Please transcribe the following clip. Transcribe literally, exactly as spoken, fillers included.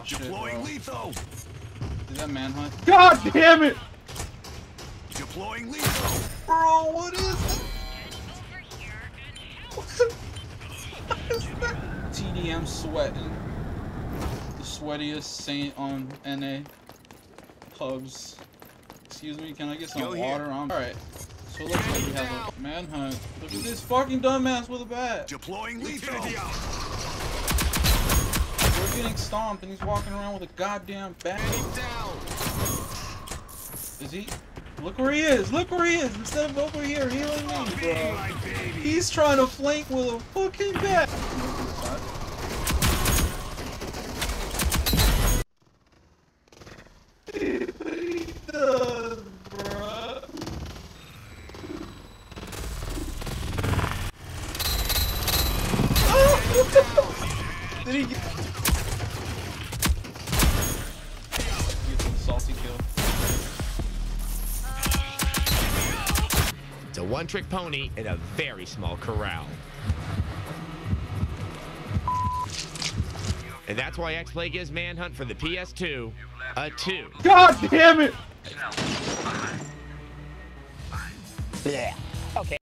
shit, Deploying bro. lethal. Is that Manhunt? God damn it! Deploying lethal. Bro, what is that? T D M sweating. The sweatiest saint on N A. Pubs. Excuse me, can I get some Go here. water on? Alright. So it looks like we have a Manhunt. Look at this fucking dumbass with a bat. Deploying lethal. We're getting stomped and he's walking around with a goddamn bat. Is he? Look where he is! Look where he is! Instead of over here healing me, bro. He's trying to flank with a fucking bat! He does, bro. Oh! Did he get... Get some salty kill. It's a one-trick pony in a very small corral. And that's why X-Play gives Manhunt for the P S two a two. God damn it! Yeah. Okay.